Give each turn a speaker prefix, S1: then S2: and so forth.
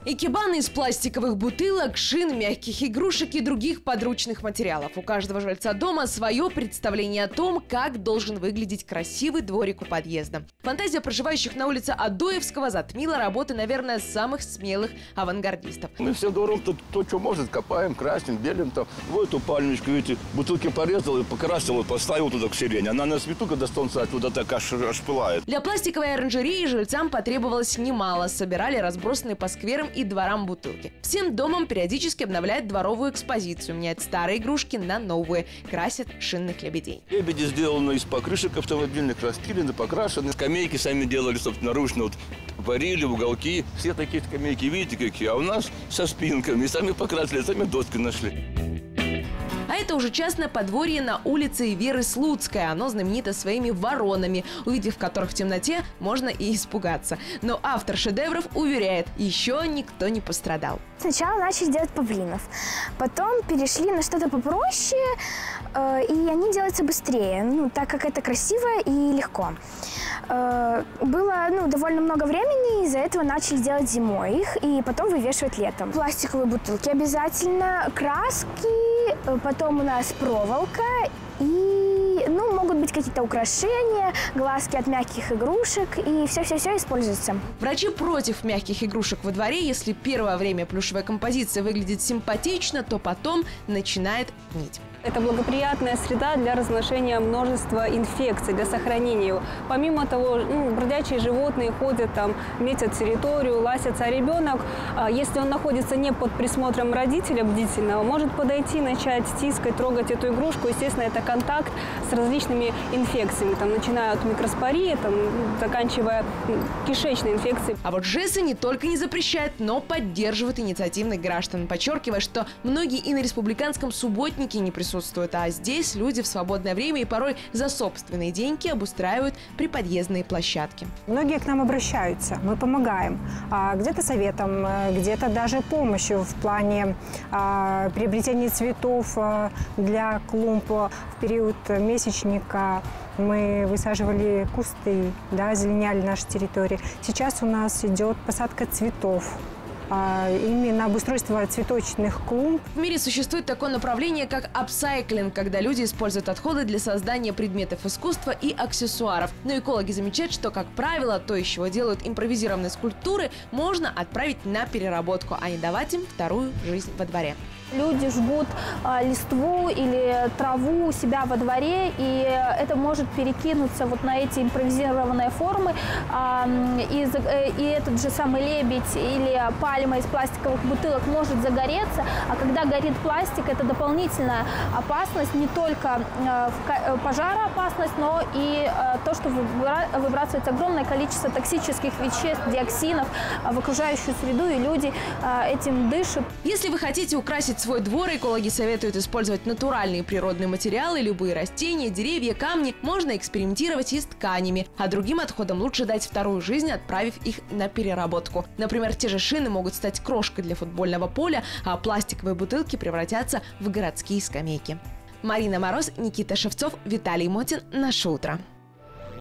S1: Икебаны из пластиковых бутылок, шин, мягких игрушек и других подручных материалов. У каждого жильца дома свое представление о том, как должен выглядеть красивый дворик у подъезда. Фантазия проживающих на улице Адоевского затмила работы, наверное, самых смелых авангардистов.
S2: Мы все двором то, что может, копаем, красим, белим. Там. Вот эту пальмочку, видите, бутылки порезал и покрасил, и поставил туда к сирени. Она на свету, когда солнце оттуда так аж пылает.
S1: Для пластиковой оранжереи жильцам потребовалось немало. Собирали разбросанные по скверам и дворам бутылки. Всем домом периодически обновляют дворовую экспозицию, меняют старые игрушки на новые, красят шинных лебедей.
S2: Лебеди сделаны из покрышек автомобильных, распилены, покрашены. Скамейки сами делали собственноручно, вот, варили, уголки. Все такие скамейки, видите, какие, а у нас со спинками. Сами покрасили, сами доски нашли.
S1: А это уже частное подворье на улице Веры Слуцкой. Оно знаменито своими воронами, увидев которых в темноте, можно и испугаться. Но автор шедевров уверяет, еще никто не пострадал.
S3: Сначала начали делать павлинов, потом перешли на что-то попроще, и они делаются быстрее, так как это красиво и легко. Было довольно много времени, из-за этого начали делать зимой их и потом вывешивать летом. Пластиковые бутылки обязательно, краски, потом у нас проволока и могут быть какие-то украшения, глазки от мягких игрушек, и все-все-все используется.
S1: Врачи против мягких игрушек во дворе. Если первое время плюшевая композиция выглядит симпатично, то потом начинает гнить.
S4: Это благоприятная среда для размножения множества инфекций, для сохранения его. Помимо того, бродячие животные ходят там, метят территорию, ласятся, а ребенок, если он находится не под присмотром родителя бдительного, может подойти, начать тискать, трогать эту игрушку. Естественно, это контакт с различными инфекциями, начиная от микроспории, заканчивая кишечной инфекцией.
S1: А вот ЖЭСы не только не запрещают, но поддерживают инициативных граждан, подчеркивая, что многие и на республиканском субботнике не присутствуют, а здесь люди в свободное время и порой за собственные деньги обустраивают приподъездные площадки.
S5: Многие к нам обращаются, мы помогаем, где-то советом, где-то даже помощью в плане приобретения цветов для клумб. В период месячника мы высаживали кусты, озеленяли наши территории. Сейчас у нас идет посадка цветов. Именно обустройство цветочных клумб.
S1: В мире существует такое направление, как апсайклинг, когда люди используют отходы для создания предметов искусства и аксессуаров. Но экологи замечают, что, как правило, то, из чего делают импровизированные скульптуры, можно отправить на переработку, а не давать им вторую жизнь во дворе.
S3: Люди жгут листву или траву у себя во дворе, и это может перекинуться на эти импровизированные формы. И этот же самый лебедь или пальма из пластиковых бутылок может загореться. А когда горит пластик, это дополнительная опасность, не только пожароопасность, но и то, что выбрасывается огромное количество токсических веществ, диоксинов в окружающую среду, и люди этим дышат.
S1: Если вы хотите украсить свой двор, экологи советуют использовать натуральные природные материалы, любые растения, деревья, камни. Можно экспериментировать и с тканями. А другим отходам лучше дать вторую жизнь, отправив их на переработку. Например, те же шины могут стать крошкой для футбольного поля, а пластиковые бутылки превратятся в городские скамейки. Марина Мороз, Никита Шевцов, Виталий Мотин. Наше утро.